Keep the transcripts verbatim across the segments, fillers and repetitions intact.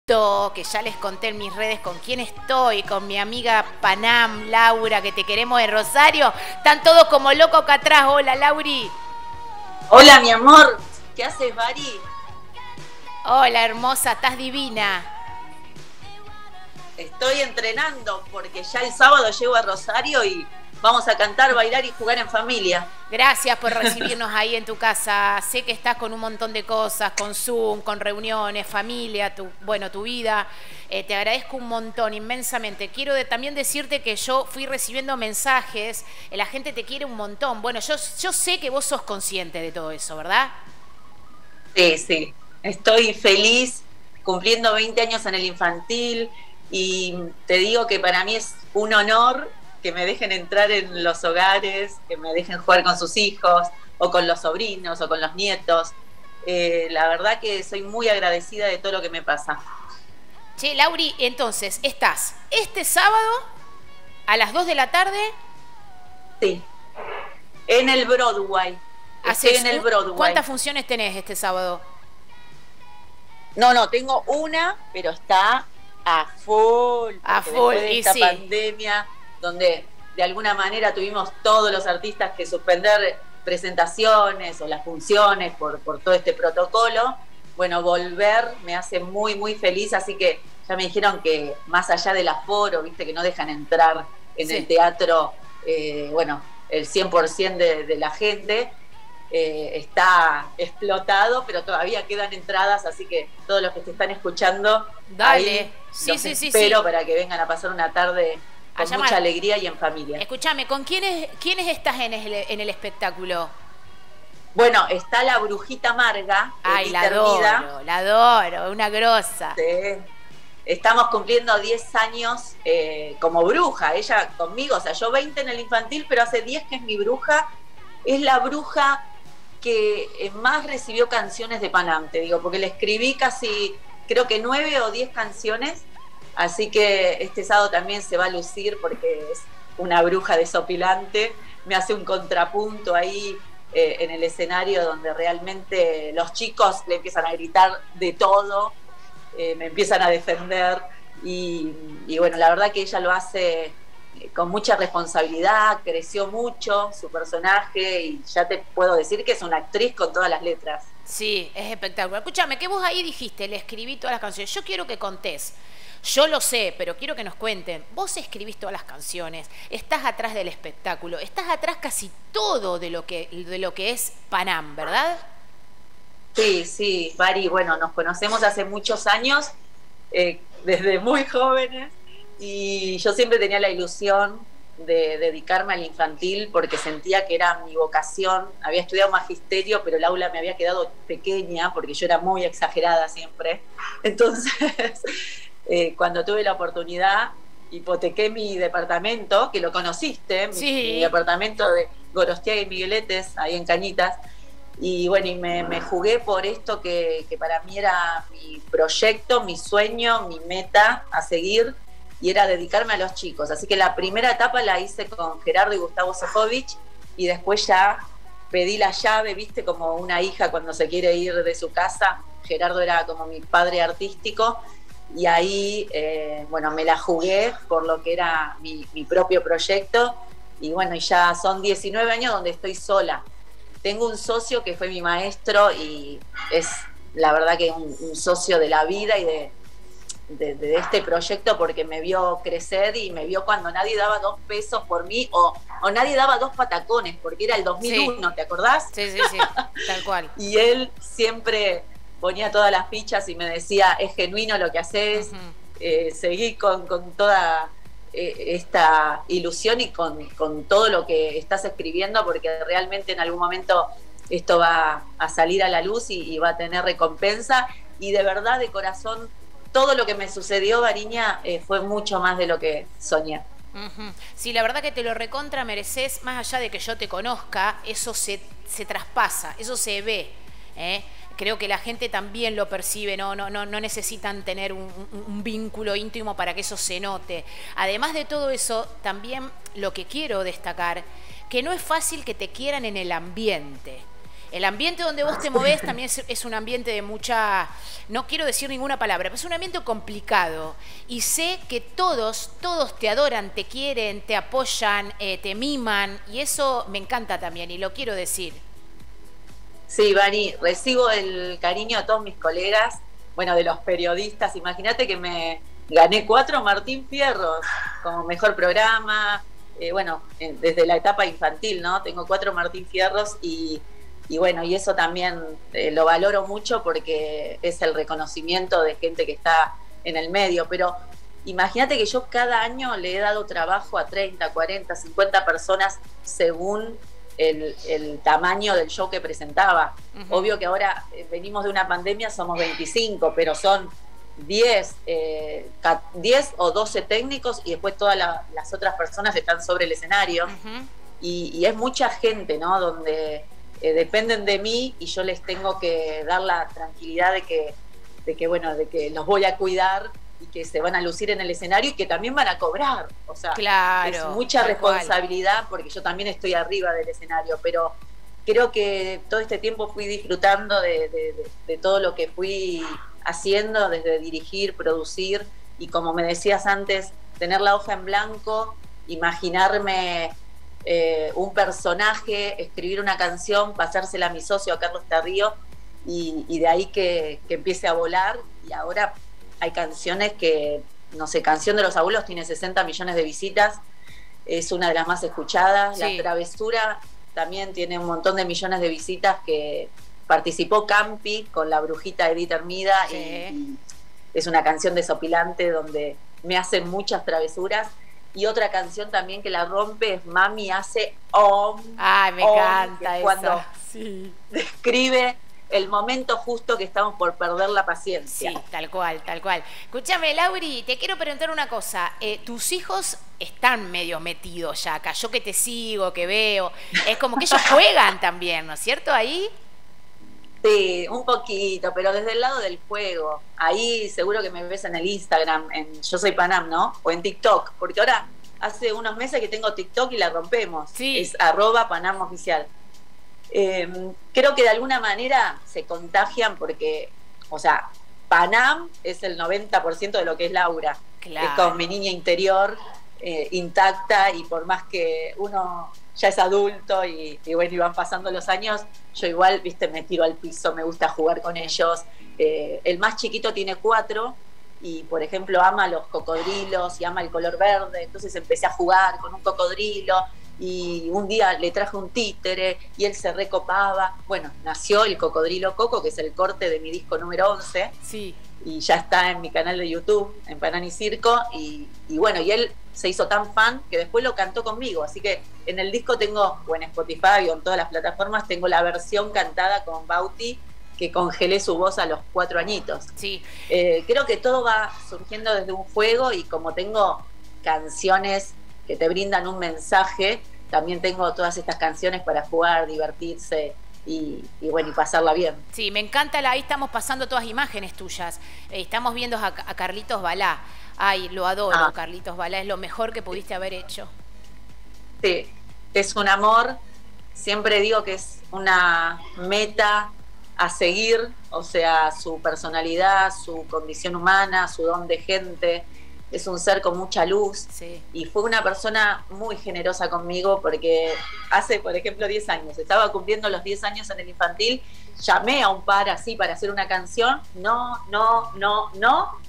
cuento, que ya les conté en mis redes con quién estoy, con mi amiga Panam, Laura, que te queremos de Rosario. Están todos como locos acá atrás. Hola, Lauri. Hola, mi amor. ¿Qué haces, Vari? Hola, hermosa, estás divina. Estoy entrenando porque ya el sábado llego a Rosario y vamos a cantar, bailar y jugar en familia. Gracias por recibirnos ahí en tu casa. Sé que estás con un montón de cosas, con Zoom, con reuniones, familia, tu, bueno, tu vida. Eh, te agradezco un montón, inmensamente. Quiero de, también decirte que yo fui recibiendo mensajes, eh, la gente te quiere un montón. Bueno, yo, yo sé que vos sos consciente de todo eso, ¿verdad? Sí, sí. Estoy feliz cumpliendo veinte años en el infantil y te digo que para mí es un honor que me dejen entrar en los hogares, que me dejen jugar con sus hijos, o con los sobrinos, o con los nietos. Eh, la verdad que soy muy agradecida de todo lo que me pasa. Che, Lauri, entonces, estás este sábado a las dos de la tarde. Sí, en el Broadway. Estoy en el Broadway. ¿Cuántas funciones tenés este sábado? No, no, tengo una, pero está a full. A full, después de esta sí. pandemia, donde de alguna manera tuvimos todos los artistas que suspender presentaciones o las funciones por, por todo este protocolo, bueno, volver me hace muy, muy feliz, así que ya me dijeron que más allá del aforo, viste, que no dejan entrar en sí. el teatro, eh, bueno, el cien por ciento de, de la gente, eh, está explotado, pero todavía quedan entradas, así que todos los que te están escuchando, dale, ahí sí, los sí, sí, espero sí. para que vengan a pasar una tarde con Allá mucha mal. alegría y en familia. Escúchame, ¿con quiénes, quiénes estás en el, en el espectáculo? Bueno, está la Brujita Marga. Ay, la adoro, la adoro, una grosa. Sí. Estamos cumpliendo diez años eh, como bruja, ella conmigo, o sea, yo veinte en el infantil, pero hace diez que es mi bruja. Es la bruja que más recibió canciones de Panam, te digo, porque le escribí casi, creo que nueve o diez canciones. Así que este sábado también se va a lucir porque es una bruja desopilante. Me hace un contrapunto ahí eh, en el escenario donde realmente los chicos le empiezan a gritar de todo, eh, me empiezan a defender y, y bueno, la verdad que ella lo hace con mucha responsabilidad, creció mucho su personaje y ya te puedo decir que es una actriz con todas las letras. Sí, es espectacular. Escúchame, que vos ahí dijiste, le escribí todas las canciones. Yo quiero que contés. Yo lo sé, pero quiero que nos cuenten. Vos escribís todas las canciones, estás atrás del espectáculo, estás atrás casi todo de lo que, de lo que es Panam, ¿verdad? Sí, sí, Vari, bueno, nos conocemos hace muchos años, eh, desde muy jóvenes, y yo siempre tenía la ilusión de dedicarme al infantil porque sentía que era mi vocación. Había estudiado magisterio, pero el aula me había quedado pequeña porque yo era muy exagerada siempre. Entonces... Eh, cuando tuve la oportunidad, hipotequé mi departamento, que lo conociste, sí. mi, mi departamento de Gorostiaga y Migueletes, ahí en Cañitas, y bueno, y me, me jugué por esto que, que para mí era mi proyecto, mi sueño, mi meta a seguir, y era dedicarme a los chicos. Así que la primera etapa la hice con Gerardo y Gustavo Sofovich, y después ya pedí la llave, viste, como una hija cuando se quiere ir de su casa. Gerardo era como mi padre artístico, y ahí, eh, bueno, me la jugué por lo que era mi, mi propio proyecto, y bueno, y ya son diecinueve años donde estoy sola. Tengo un socio que fue mi maestro y es la verdad que un, un socio de la vida y de, de, de este proyecto porque me vio crecer y me vio cuando nadie daba dos pesos por mí o, o nadie daba dos patacones, porque era el dos mil uno, sí. ¿Te acordás? Sí, sí, sí, tal cual. Y él siempre... ponía todas las fichas y me decía, es genuino lo que haces, uh-huh. eh, seguí con, con toda eh, esta ilusión y con, con todo lo que estás escribiendo, porque realmente en algún momento esto va a salir a la luz y, y va a tener recompensa, y de verdad, de corazón, todo lo que me sucedió, Variña, eh, fue mucho más de lo que soñé. Uh-huh. Sí, la verdad que te lo recontra mereces, más allá de que yo te conozca, eso se, se traspasa, eso se ve, ¿eh? Creo que la gente también lo percibe, no, no, no, no necesitan tener un, un, un vínculo íntimo para que eso se note. Además de todo eso, también lo que quiero destacar, que no es fácil que te quieran en el ambiente. el ambiente donde vos te movés también es, es un ambiente de mucha, no quiero decir ninguna palabra, pero es un ambiente complicado. Y sé que todos, todos te adoran, te quieren, te apoyan, eh, te miman, y eso me encanta también, y lo quiero decir. Sí, Vani, recibo el cariño de todos mis colegas, bueno, de los periodistas. Imagínate que me gané cuatro Martín Fierros como mejor programa, eh, bueno, eh, desde la etapa infantil, ¿no? Tengo cuatro Martín Fierros y, y bueno, y eso también eh, lo valoro mucho porque es el reconocimiento de gente que está en el medio. Pero imagínate que yo cada año le he dado trabajo a treinta, cuarenta, cincuenta personas según El, el tamaño del show que presentaba. Uh-huh. Obvio que ahora eh, venimos de una pandemia, somos veinticinco, pero son diez, eh, diez o doce técnicos y después todas la, las otras personas están sobre el escenario. Uh-huh. y, y es mucha gente, ¿no? Donde eh, dependen de mí y yo les tengo que dar la tranquilidad de que, de que, bueno, de que los voy a cuidar y que se van a lucir en el escenario y que también van a cobrar. O sea, claro, es mucha responsabilidad porque yo también estoy arriba del escenario, pero creo que todo este tiempo fui disfrutando de, de, de, de todo lo que fui haciendo, desde dirigir, producir y, como me decías antes, tener la hoja en blanco, imaginarme eh, un personaje, escribir una canción, pasársela a mi socio, a Carlos Tarrío, y, y de ahí que, que empiece a volar. Y ahora hay canciones que, no sé, Canción de los Abuelos tiene sesenta millones de visitas, es una de las más escuchadas. Sí. La Travesura también tiene un montón de millones de visitas, que participó Campi con la brujita Edith Hermida. Sí. y, y es una canción desopilante donde me hacen muchas travesuras. Y otra canción también que la rompe es Mami hace Om. Ay, me om, encanta eso. Cuando sí. describe el momento justo que estamos por perder la paciencia. Sí, tal cual, tal cual. Escúchame, Lauri, te quiero preguntar una cosa. Eh, tus hijos están medio metidos ya acá. Yo que te sigo, que veo, es como que ellos juegan también, ¿no es cierto? Ahí. Sí, un poquito, pero desde el lado del juego. Ahí seguro que me ves en el Instagram, en Yo Soy Panam, ¿no? O en TikTok, porque ahora hace unos meses que tengo TikTok y la rompemos. Sí. Es arroba Panam Oficial. Eh, creo que de alguna manera se contagian porque, o sea, Panam es el noventa por ciento de lo que es Laura. Claro. Es como mi niña interior, eh, intacta, y por más que uno ya es adulto y, y bueno, y van pasando los años, yo igual, viste, me tiro al piso, me gusta jugar con ellos. Eh, el más chiquito tiene cuatro y, por ejemplo, ama los cocodrilos y ama el color verde, entonces empecé a jugar con un cocodrilo. Y un día le traje un títere y él se recopaba. Bueno, nació el Cocodrilo Coco, que es el corte de mi disco número once. Sí. Y ya está en mi canal de YouTube, en Panam y Circo. Y, y bueno, y él se hizo tan fan que después lo cantó conmigo. Así que en el disco tengo, o en Spotify o en todas las plataformas, tengo la versión cantada con Bauti, que congelé su voz a los cuatro añitos. Sí. Eh, creo que todo va surgiendo desde un juego, y como tengo canciones que te brindan un mensaje, también tengo todas estas canciones para jugar, divertirse y, y bueno, y pasarla bien. Sí, me encanta, la, ahí estamos pasando todas imágenes tuyas. Eh, estamos viendo a, a Carlitos Balá. Ay, lo adoro, ah. Carlitos Balá, es lo mejor que pudiste haber hecho. Sí, es un amor, siempre digo que es una meta a seguir, o sea, su personalidad, su condición humana, su don de gente. Es un ser con mucha luz. Sí. Y fue una persona muy generosa conmigo, porque hace, por ejemplo, diez años, estaba cumpliendo los diez años en el infantil, llamé a un par así para hacer una canción, no, no, no, no,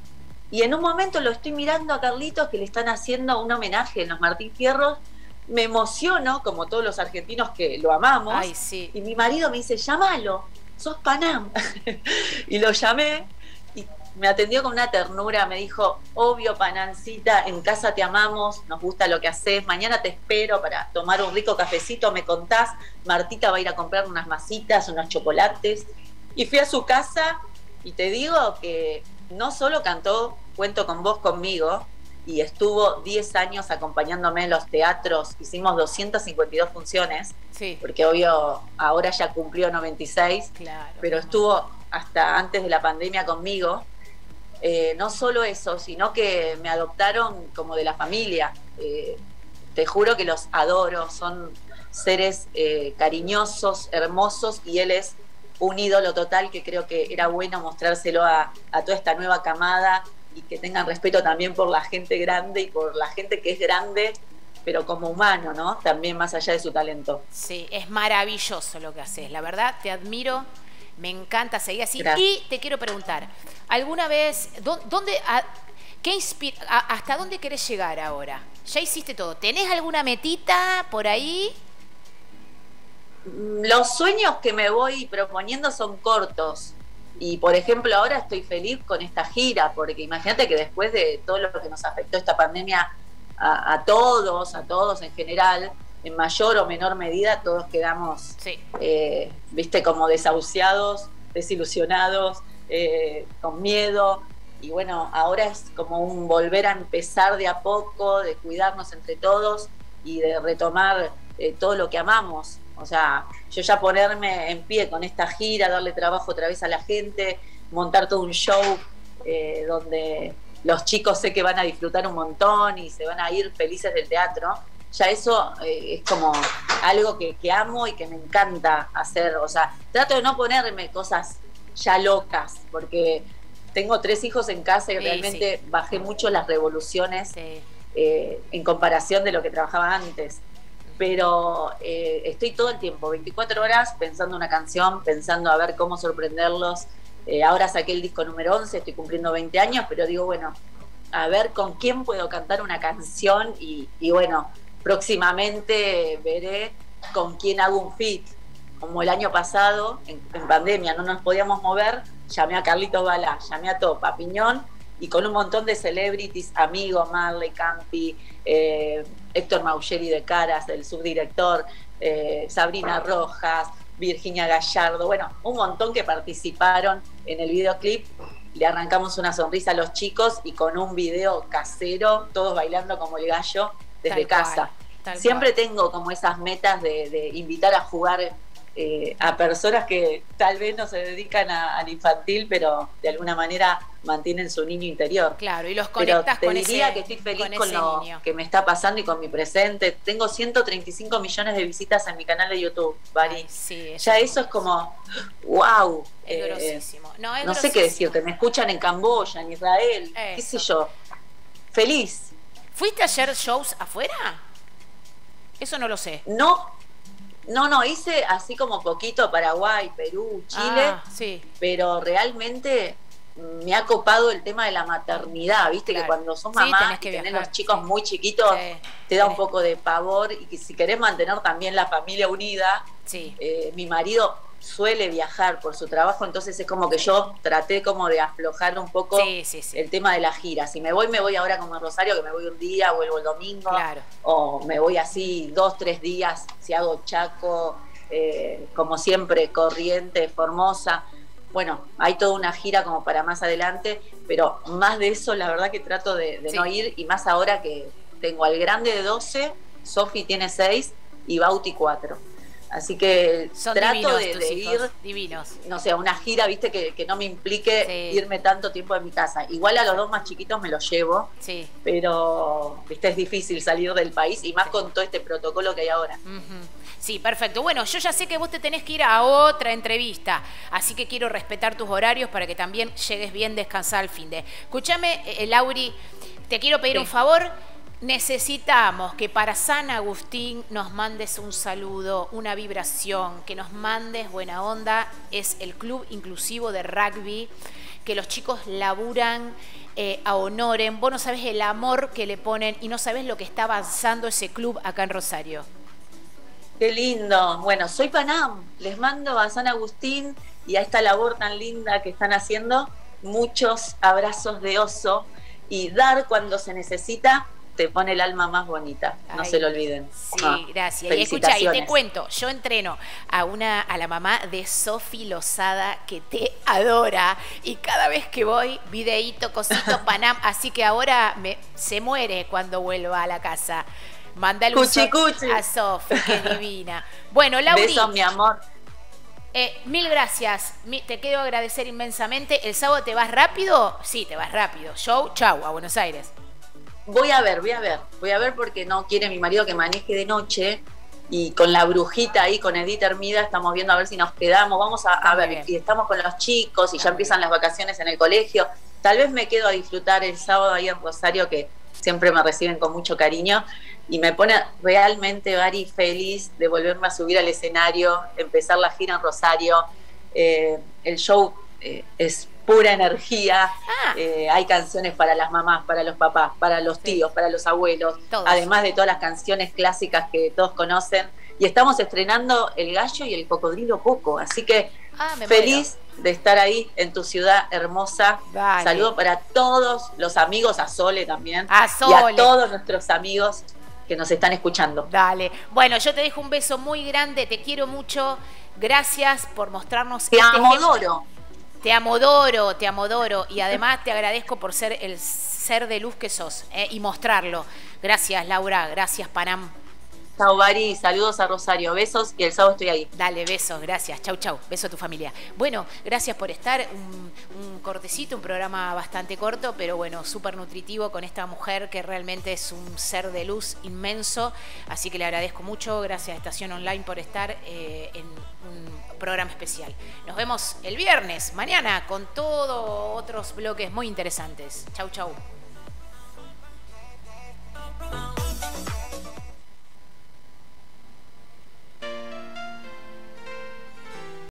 y en un momento lo estoy mirando a Carlitos, que le están haciendo un homenaje en los Martín Fierros, me emociono, como todos los argentinos que lo amamos. Ay, sí. Y mi marido me dice, llámalo, sos Panam. Y lo llamé, y me atendió con una ternura, me dijo, obvio, Panancita, en casa te amamos, nos gusta lo que haces, mañana te espero para tomar un rico cafecito, me contás, Martita va a ir a comprar unas masitas, unos chocolates. Y fui a su casa, y te digo que no solo cantó Cuento con vos conmigo, y estuvo diez años acompañándome en los teatros, hicimos doscientas cincuenta y dos funciones, sí. Porque obvio ahora ya cumplió noventa y seis, claro, pero estuvo hasta antes de la pandemia conmigo. Eh, no solo eso, sino que me adoptaron como de la familia. Eh, te juro que los adoro, son seres eh, cariñosos, hermosos, y él es un ídolo total que creo que era bueno mostrárselo a, a toda esta nueva camada y que tengan respeto también por la gente grande y por la gente que es grande, pero como humano, ¿no? También más allá de su talento. Sí, es maravilloso lo que haces, la verdad, te admiro, me encanta seguir así. Gracias. Y te quiero preguntar, ¿alguna vez, dónde, a, qué inspira, a, hasta dónde querés llegar ahora? Ya hiciste todo, ¿tenés alguna metita por ahí? Los sueños que me voy proponiendo son cortos. Y, por ejemplo, ahora estoy feliz con esta gira, porque imagínate que después de todo lo que nos afectó esta pandemia a, a todos, a todos en general, en mayor o menor medida, todos quedamos, sí. eh, viste, como desahuciados, desilusionados, eh, con miedo. Y bueno, ahora es como un volver a empezar de a poco, de cuidarnos entre todos y de retomar eh, todo lo que amamos. O sea, yo ya ponerme en pie con esta gira, darle trabajo otra vez a la gente, montar todo un show eh, donde los chicos sé que van a disfrutar un montón y se van a ir felices del teatro. Ya eso eh, es como algo que, que amo y que me encanta hacer. O sea, trato de no ponerme cosas ya locas, porque tengo tres hijos en casa y sí, realmente sí. bajé mucho las revoluciones sí. eh, en comparación de lo que trabajaba antes. Pero eh, estoy todo el tiempo, veinticuatro horas, pensando una canción, pensando a ver cómo sorprenderlos. Eh, ahora saqué el disco número once, estoy cumpliendo veinte años, pero digo, bueno, a ver con quién puedo cantar una canción y, y bueno, próximamente veré con quién hago un feat. Como el año pasado, en, en pandemia, no nos podíamos mover, llamé a Carlitos Balá, llamé a Topa, Piñón, y con un montón de celebrities, amigos, Marley, Campi, eh, Héctor Maugeri de Caras, el subdirector, eh, Sabrina Rojas, Virginia Gallardo, bueno, un montón que participaron en el videoclip. Le arrancamos una sonrisa a los chicos y con un video casero, todos bailando como el gallo desde tal casa. Cual, Siempre cual. Tengo como esas metas de, de invitar a jugar eh, a personas que tal vez no se dedican a, al infantil, pero de alguna manera mantienen su niño interior. Claro, y los conectas Pero te con diría ese, que estoy feliz con, con lo niño. que me está pasando y con mi presente. Tengo ciento treinta y cinco millones de visitas en mi canal de YouTube, Bari. Ay, sí, eso ya es eso es como, wow. Es eh, grosísimo. No, es no grosísimo. sé qué decirte, me escuchan en Camboya, en Israel, eso. Qué sé yo. Feliz. ¿Fuiste a hacer shows afuera? Eso no lo sé. No. No, no, hice así como poquito Paraguay, Perú, Chile, ah, sí. Pero realmente me ha copado el tema de la maternidad, viste, claro. Que cuando sos mamá sí, tenés que y tenés viajar, los chicos sí. muy chiquitos, sí. te da sí. un poco de pavor, y que si querés mantener también la familia unida, sí. eh, mi marido suele viajar por su trabajo, entonces es como que yo traté como de aflojar un poco sí, sí, sí. el tema de la gira. Si me voy, me voy ahora como en Rosario, que me voy un día, vuelvo el domingo, claro. o me voy así dos, tres días, si hago Chaco, eh, como siempre, Corrientes, Formosa. Bueno, hay toda una gira como para más adelante, pero más de eso la verdad que trato de, de sí. no ir, y más ahora que tengo al grande de doce, Sofi tiene seis y Bauti cuatro. Así que son trato divinos, de, de ir, divinos. no sé, a una gira, viste, que, que no me implique sí. irme tanto tiempo de mi casa. Igual a los dos más chiquitos me los llevo, sí. pero viste, es difícil salir del país, y más sí. con todo este protocolo que hay ahora. Uh-huh. Sí, perfecto. Bueno, yo ya sé que vos te tenés que ir a otra entrevista, así que quiero respetar tus horarios para que también llegues bien descansada al fin de. Escúchame, eh, Lauri, te quiero pedir sí. un favor. Necesitamos que para San Agustín nos mandes un saludo, una vibración, que nos mandes buena onda. Es el club inclusivo de rugby, que los chicos laburan eh, a honoren. Vos no sabés el amor que le ponen y no sabés lo que está avanzando ese club acá en Rosario. Qué lindo. Bueno, soy Panam. Les mando a San Agustín y a esta labor tan linda que están haciendo muchos abrazos de oso, y dar cuando se necesita te pone el alma más bonita, no Ay, se lo olviden. Sí, ah, gracias. Y escucha, y te cuento, yo entreno a una a la mamá de Sofi Lozada, que te adora, y cada vez que voy, videíto, cosito, Panam, así que ahora me, se muere cuando vuelva a la casa. Mándale un cuchi, cuchi. a Sofi, que es divina. Bueno, Lauri. Besos, mi amor. Eh, mil gracias, te quiero agradecer inmensamente. ¿El sábado te vas rápido? Sí, te vas rápido. Show, chau, a Buenos Aires. Voy a ver, voy a ver, voy a ver porque no quiere mi marido que maneje de noche, y con la brujita ahí, con Edith Hermida, estamos viendo a ver si nos quedamos, vamos a, a ver, bien. y estamos con los chicos y ya empiezan las vacaciones en el colegio. Tal vez me quedo a disfrutar el sábado ahí en Rosario, que siempre me reciben con mucho cariño, y me pone realmente, Vari, feliz de volverme a subir al escenario, empezar la gira en Rosario. Eh, el show eh, es pura energía, Ah. eh, hay canciones para las mamás, para los papás, para los Sí. tíos, para los abuelos, Todos. además de todas las canciones clásicas que todos conocen. Y estamos estrenando El Gallo y El Cocodrilo Coco, así que Ah, me feliz de estar ahí en tu ciudad hermosa. Dale. Saludo para todos los amigos, a Sole también, A y Sole. a todos nuestros amigos que nos están escuchando. Dale. Bueno, yo te dejo un beso muy grande, te quiero mucho. Gracias por mostrarnos Te este amo, ejemplo. Doro. Te amodoro, te amodoro. Y además te agradezco por ser el ser de luz que sos, eh, y mostrarlo. Gracias, Laura. Gracias, Panam. Chao, Vari. Saludos a Rosario. Besos y el sábado estoy ahí. Dale, besos, gracias. Chau, chau. Beso a tu familia. Bueno, gracias por estar. Un, un cortecito, un programa bastante corto, pero bueno, súper nutritivo con esta mujer que realmente es un ser de luz inmenso. Así que le agradezco mucho. Gracias a Estación Online por estar eh, en un programa especial. Nos vemos el viernes, mañana, con todos otros bloques muy interesantes. Chau, chau.